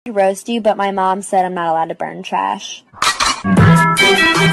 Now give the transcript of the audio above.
roast you, but my mom said I'm not allowed to burn trash.